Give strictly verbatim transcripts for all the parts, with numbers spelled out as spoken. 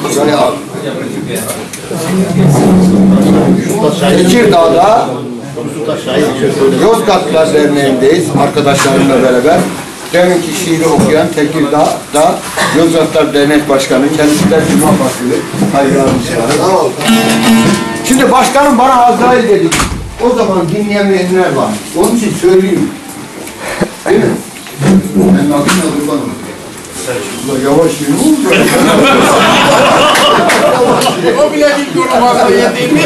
Şöyle al. Tekirdağ'da Yozgatlılar Derneği'ndeyiz arkadaşlarımla beraber. Deminki şiiri okuyan Tekirdağ'da Yozgatlılar Dernek Başkanı, kendisi de Cuma Başkanı. Hayırlı olsun. Şimdi başkanım bana Azrail dedi. O zaman dinleyemeyenler var. Onun için söyleyeyim. Değil mi? Ben adımla kurban olayım. Yavaş yürü oldu. O bile bilmiyorum Azrail değil mi?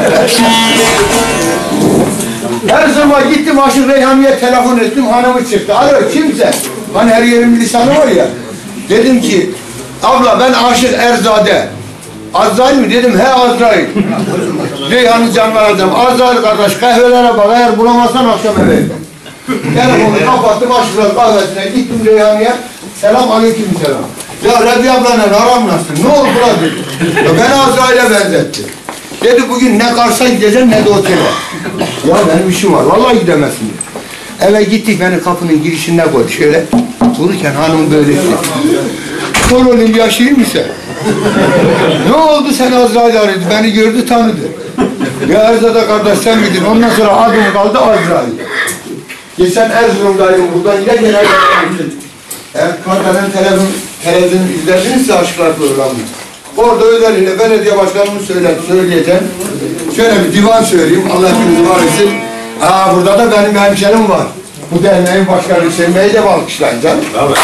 Her zaman gittim Aşık Reyhan'ya telefon ettim, hanımı çıktı. Alo kimse? Hani her yerin bir lisanı var ya. Dedim ki, abla ben Aşık Erzade. Azrail mi? Dedim he Azrail. Reyhan'ı canlar adam. Azrail kardeş kahvelere bak, eğer bulamazsan akşam eve. Telefonu kapattım, Aşıklar kahvesine gittim Reyhan'ya. Selam aleyküm selam. Ya Rabbi ablanla aram nasıl? Ne oldu la dedi. Ya ben Azrail'e benzettim. Dedi bugün ne Kars'a gideceğim ne de otele. Ya benim işim var, vallahi gidemezsin. Eve gittik, beni kapının girişinde koydu şöyle. Dururken hanım böyle dedi. Sor oğlum yaşayayım mı sen? Ne oldu sen Azrail aradı, beni gördü tanıdı. Ya Erzada kardeş sen miydin? Ondan sonra adım kaldı Azrail. Geçen Erzurum'dayım, buradan yine genel gittim. Eğer Kartal'ın televizyon, televizyon izledinizse Aşıklar programını. Orada özellikle belediye başkanımı söyle, söyleyeceğim. Şöyle bir divan söyleyeyim, Allah hepinizi var etsin. Aa, burada da benim hemşerim var. Bu derneğin başkanı Hüseyin Bey'i de alkışlayın canım. Evet.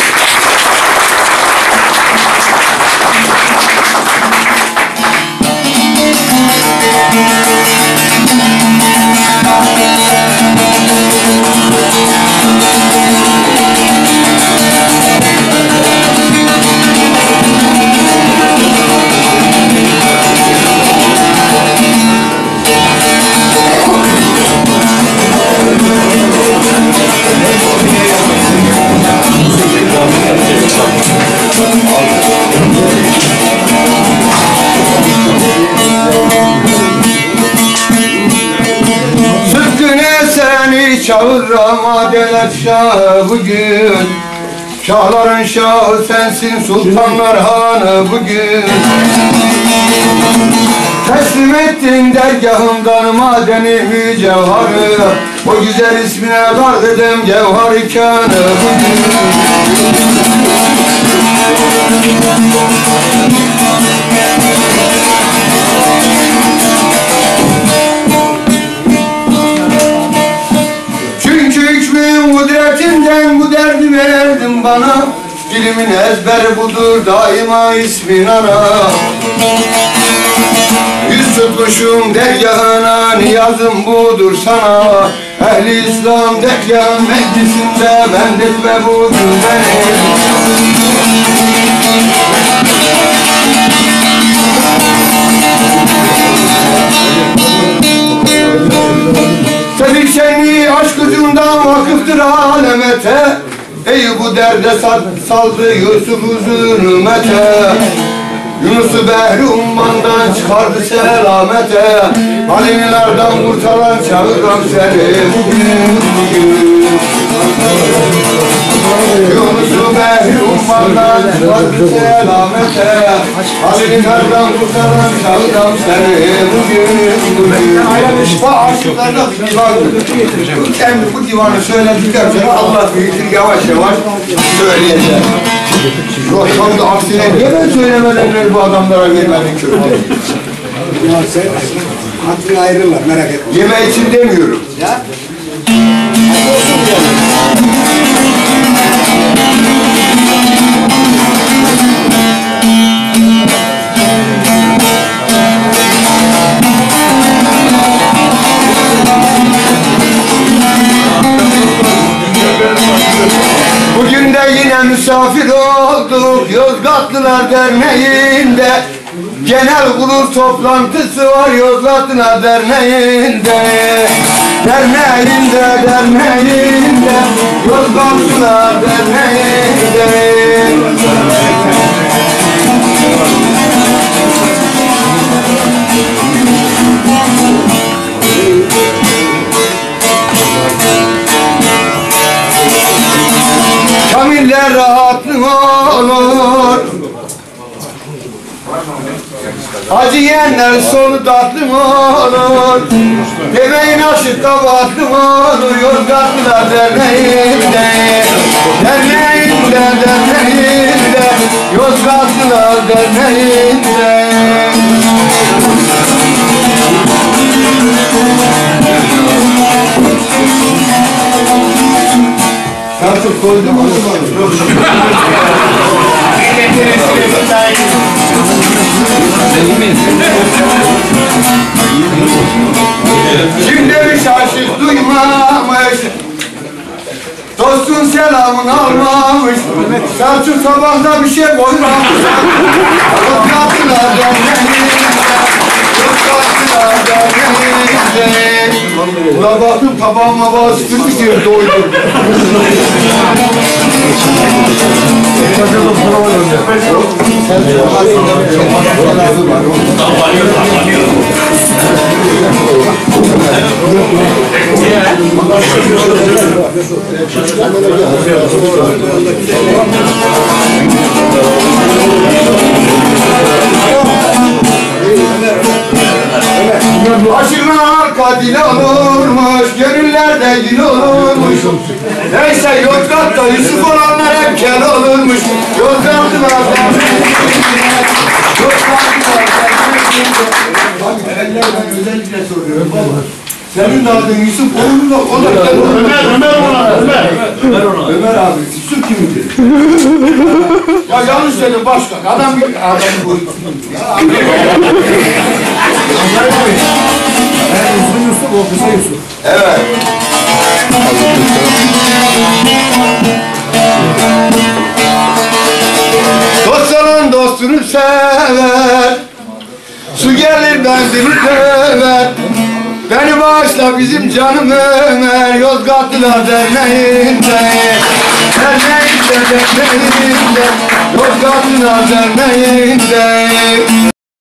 Çağır Ramadeler Şahı bugün. Şahların şahı sensin, sultanlar hanı bugün. Teslim ettin dergahımdan madeni mücevharı. O güzel ismine kardedim cevhar-ı kânı bugün. Kudretinden bu derdi verdin bana. Dilimin ezberi budur daima ismin ana. Yüz tutmuşum dergahına, niyazım budur sana. Ehli İslam dergahın meclisinde bendetme budur beni. Tevfik Şenli aşk ucundan vakıftır alemete. Ey bu derde saldı Yusuf'u zulmete. Yunus'u Behri ummandan çıkardı selamete. Halimilerden kurtaran çağıran seni bugün bugün. Yunus'u Behri ummandan çıkardı selamete. Halimilerden kurtaran çağıran seni bugün bugün. Bu aşıklarda bir divandır. Kendi bu divanı söyledikten sonra Allah büyüktür, yavaş yavaş söyleyeceğim. Yok tam da aksine niye ben söylemedenleri bu adamlara vermedim köfte? Sen hatırı ayrılırlar, merak etme. Yeme için demiyorum. Ya? Bugün de yine misafir olduk Yozgatlılar Derneği'nde. Genel kurul toplantısı var Yozgatlılar Derneği'nde. Derneğinde, derneğinde Yozgatlılar Derneği'nde. Kamiller rahatlık olur. Acı yiyenler sonu tatlı mı olur? Demeyin aşık kabahatlı mı olur? Yozgatlılar derneğinde, derneğinde, derneğinde, Yozgatlılar derneğinde. Artık koydum mu? Kim demiş aşık duymamış, dostun selamını almamış, Selçuk sabahda bir şey koymamış. Yozgatlılar derneğinde, Yozgatlılar derneğinde. Ulan baktım tabağıma bazı sıkıntı diye doydum. Aşırılar katil olurmuş, gönüllerde gül olurmuş. Neyse Yozgat'ta Yusuf olanlar hep kel olurmuş. Yozgatlılar derneğinde, Yozgatlılar derneğinde. Bak ellerden özellikle soruyorum baba. Senin de adın Yusuf, onun da o da Ömer, Ömer ona, Ömer. Ömer ona. Ömer abi, Yusuf kimdir? Ya yanlış dedim başkan, adam bir adam bu. Uzun Yusuf, o kısa Yusuf. Evet. Dostların dostunu sever, su gelir benzini sever. Beni bağışla bizim canım Ömer, Yozgatlılar derneğinde, derneğinde, derneğinde, Yozgatlılar derneğinde.